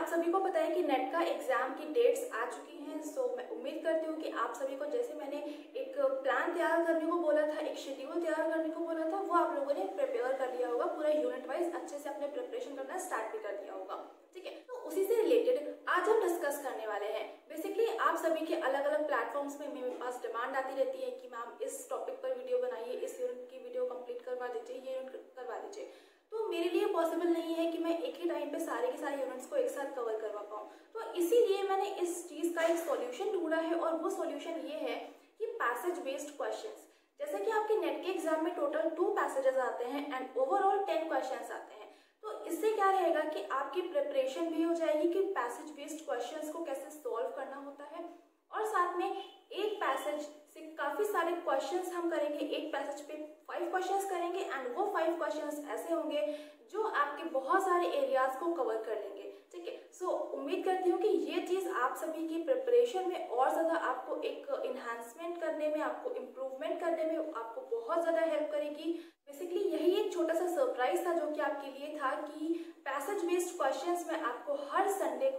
सभी को पता है कि नेट का एग्जाम की डेट्स आ चुकी हैं। सो मैं उम्मीद करती हूँ कि आप सभी को, जैसे मैंने एक प्लान तैयार करने को बोला था, एक शेड्यूल तैयार करने को बोला था, वो आप लोगों ने प्रिपेयर कर लिया होगा। पूरा यूनिट वाइज अच्छे से अपने प्रिपरेशन करना स्टार्ट भी कर दिया होगा। ठीक है, तो उसी से रिलेटेड आज हम डिस्कस करने वाले हैं। बेसिकली आप सभी के अलग अलग प्लेटफॉर्म्स में मेरे पास डिमांड आती रहती है कि मैम इस टॉपिक पर वीडियो बनाइए, इस यूनिट की वीडियो कंप्लीट करवा दीजिए, ये यूनिट करवा दीजिए। तो मेरे लिए पॉसिबल नहीं है कि मैं एक ही टाइम पे सारे के सारे यूनिट्स को एक साथ कवर करवा पाऊँ। तो इसीलिए मैंने इस चीज़ का एक सॉल्यूशन ढूंढा है, और वो सॉल्यूशन ये है कि पैसेज बेस्ड क्वेश्चंस। जैसे कि आपके नेट के एग्जाम में टोटल 2 पैसेजेस आते हैं एंड ओवरऑल 10 क्वेश्चंस आते हैं। तो इससे क्या रहेगा कि आपकी प्रिपरेशन भी हो जाएगी कि पैसेज बेस्ड क्वेश्चंस को कैसे सॉल्व करना होता है, और साथ में एक पैसेज से काफी सारे क्वेश्चंस हम करेंगे। एक पैसेज पे 5 क्वेश्चंस करेंगे एंड वो 5 क्वेश्चंस ऐसे होंगे जो आपके बहुत सारे एरियाज को कवर कर लेंगे। ठीक है, सो उम्मीद करती हूँ कि ये चीज आप सभी की प्रिपरेशन में और ज्यादा आपको एक इन्हांसमेंट करने में, आपको इम्प्रूवमेंट करने में आपको बहुत ज्यादा हेल्प करेगी। बेसिकली यही एक छोटा सा सरप्राइज था जो कि आपके लिए था कि पैसेज बेस्ड क्वेश्चंस में आपको हर संडे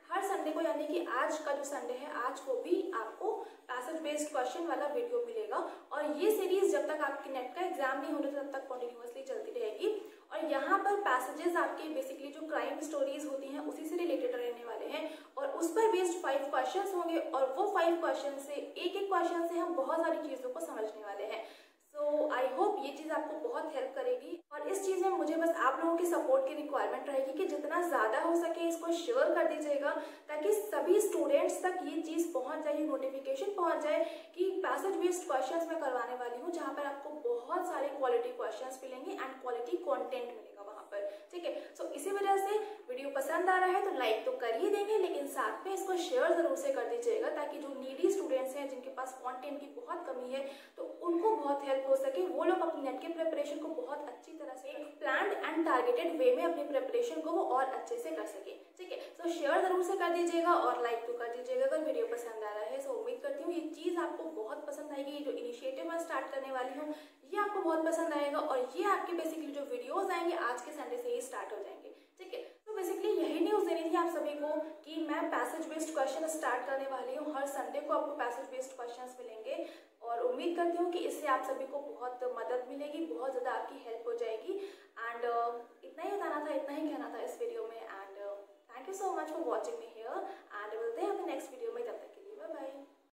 को यानी कि आज का जो संडे है, आज को भी आपको पैसेज बेस्ड क्वेश्चन वाला वीडियो मिलेगा। और ये सीरीज जब तक आपकी नेट का एग्जाम नहीं होने तब तक कंटिन्यूअसली चलती रहेगी। और यहाँ पर पैसेजेस आपके बेसिकली जो क्राइम स्टोरीज होती हैं उसी से रिलेटेड रहने वाले हैं, और उस पर बेस्ड 5 क्वेश्चंस होंगे, और वो 5 क्वेश्चन से एक क्वेश्चन से हम बहुत सारी चीजों को समझने वाले हैं। सो आई होप ये चीज़ आपको बहुत हेल्प करेगी। और इस चीज़ में मुझे बस आप लोगों की सपोर्ट की रिक्वायरमेंट रहेगी कि जितना ज़्यादा हो सके इसको शेयर कर दीजिएगा, ताकि सभी स्टूडेंट्स तक ये चीज़ पहुंच जाए, नोटिफिकेशन पहुंच जाए कि पैसेज बेस्ड क्वेश्चंस मैं करवाने वाली हूँ, जहाँ पर आपको बहुत सारे क्वालिटी क्वेश्चंस मिलेंगे एंड क्वालिटी कॉन्टेंट मिलेगा वहाँ पर। ठीक है, सो इसी वजह से वीडियो पसंद आ रहा है तो लाइक तो कर ही देंगे, लेकिन साथ में इसको शेयर जरूर से कर दीजिएगा, ताकि जो नीडी स्टूडेंट्स हैं, जिनके पास कंटेंट की बहुत कमी है, तो उनको बहुत हेल्प हो सके। वो लोग अपनी नेट के प्रिपरेशन को बहुत अच्छी तरह से एक प्लान्ड एंड टारगेटेड वे में अपनी प्रिपरेशन को वो और अच्छे से कर सके। ठीक है, तो शेयर जरूर से कर दीजिएगा और लाइक तो कर दीजिएगा अगर वीडियो पसंद आ रहा है। सो उम्मीद करती हूँ ये चीज़ आपको बहुत पसंद आएगी। ये जो इनिशिएटिव मैं स्टार्ट करने वाली हूँ ये आपको बहुत पसंद आएगा, और ये आपके बेसिकली जो वीडियोज आएंगे आज के संडे से ही स्टार्ट हो जाएंगे। ठीक है, तो बेसिकली यही न्यूज़ देनी थी आप सभी को कि मैं पैसेज बेस्ड क्वेश्चन स्टार्ट करने वाली हूँ। हर संडे को आपको पैसेज बेस्ड क्वेश्चंस मिलेंगे, और उम्मीद करती हूँ कि इससे आप सभी को बहुत मदद मिलेगी, बहुत ज़्यादा आपकी हेल्प हो जाएगी। एंड इतना ही बताना था, इतना ही कहना था इस वीडियो में। And thank you so much for watching me here.